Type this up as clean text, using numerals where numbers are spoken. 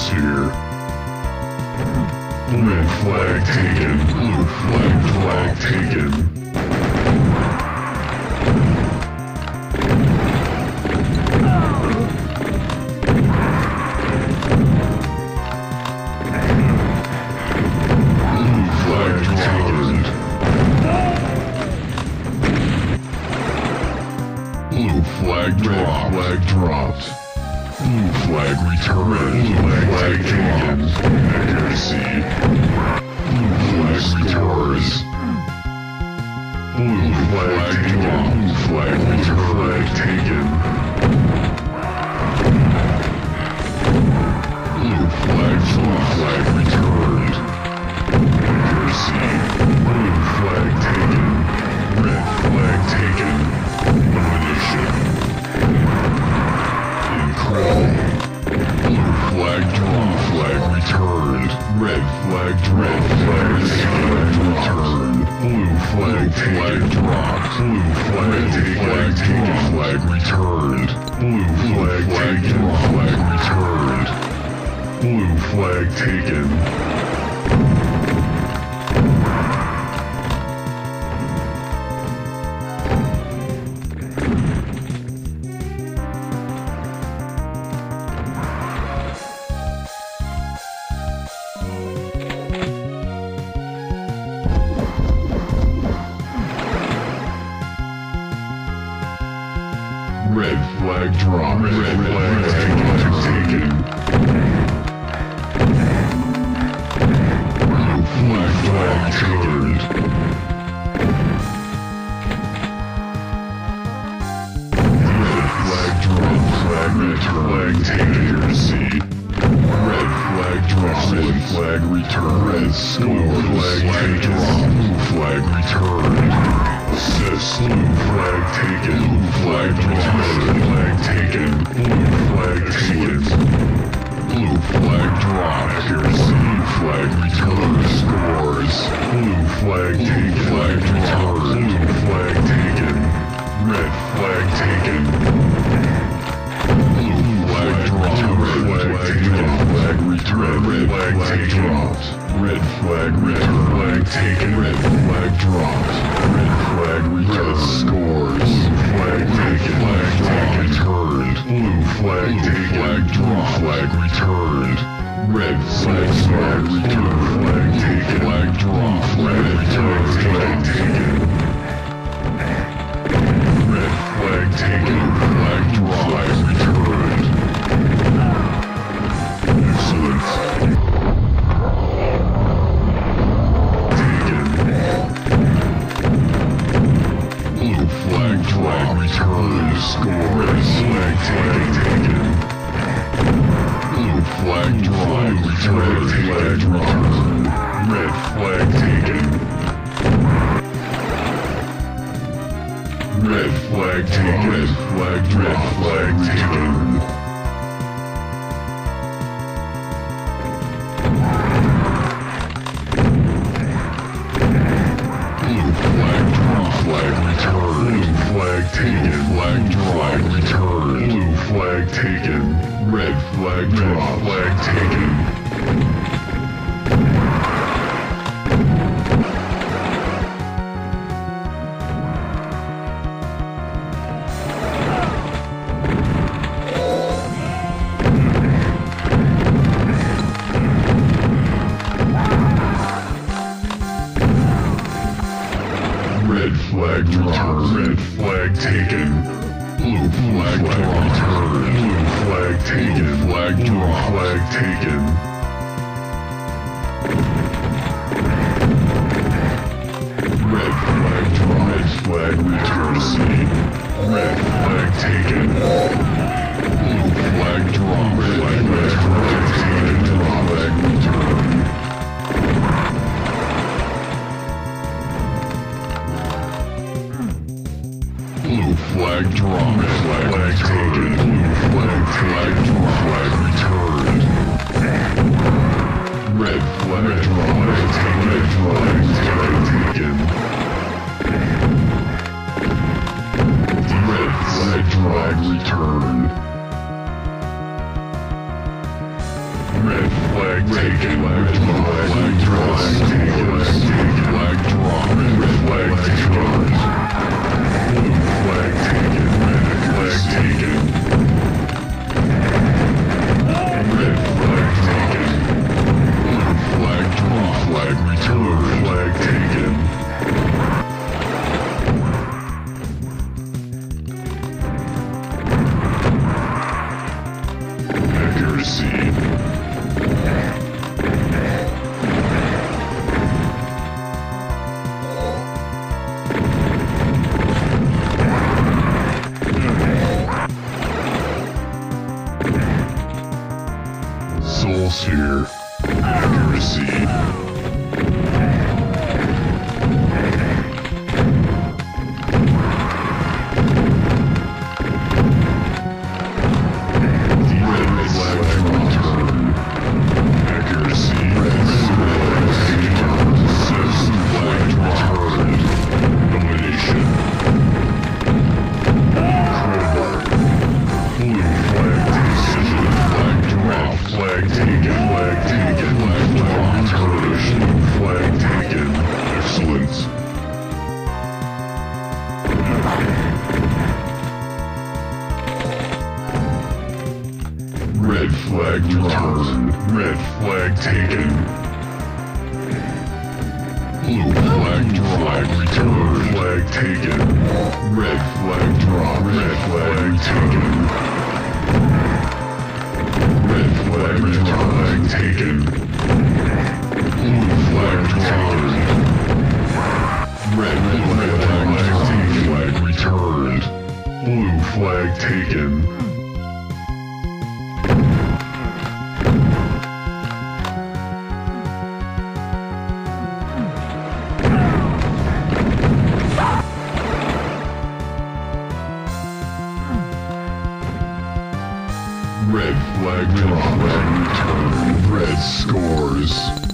atmosphere. Red flag taken. Blue flag taken. Blue flag dropped. Blue flag returned. Blue flag taken. Accuracy. Blue flag returns. Blue flag taken. Blue flag taken. Blue flag returned. Accuracy. Blue flag taken. Red flag taken. Elimination. Incredible. Blue flag returned. Red flag returned. Blue flag dropped. Blue flag returned. Blue flag returned. Blue flag taken. Red flag dropped. Red flag taken. Blue flag turned. Red flag dropped. Red flag taken. Red flag dropped. Red flag returned. Red score. Flag dropped. Blue flag returned. Assist. Blue flag taken. Blue flag dropped. Flag taken. Blue flag taken. Blue flag dropped. Accuracy. Blue flag returned. Scores. Blue flag taken. Flag returned. Blue flag taken. Red flag taken. Blue flag dropped. Red flag taken. Flag returned. Red flag dropped. Red flag returned. Flag taken. Red flag dropped. Red flag returned. Scores. Blue flag taken. Flag returned. Blue flag taken. Flag dropped. Flag returned. Red flag returned. Flag taken. Flag dropped. Flag returned. Flag taken. Red flag taken. Flag dropped. Flag returned. Excellent. Flag returned. Score. Red flag taken. Blue flag returned. Flag returned. Red flag taken. Red flag taken. Red flag taken. Flag returned. Blue flag taken. Flag returned. Blue flag taken. Red flag dropped. Flag taken. Red flag returned. Red flag taken. Blue flag returned. Blue flag taken. Flag dropped. Flag taken. Red flag dropped. Red flag returned. Red flag taken. Blue flag dropped. Red flag taken. Flag returned. Blue flag dropped. Flag taken. Blue flag dropped. Flag returned. Red flag dropped. Red flag taken. Red flag returned. Red flag taken. Red flag taken. Flag drop. Red flag taken. Blue flag taken. Red flag taken. Red flag taken. Blue flag drop. Flag return. Flag taken. Accuracy. Soul Sphere. Accuracy. Red flag return. Red flag taken. Blue flag drop. Return. Flag taken. Red flag drop. Red flag taken. Red flag flag taken. Blue flag taken. Red flag taken. Flag returned. Blue flag taken. Red flag drop. Red return. Red scores.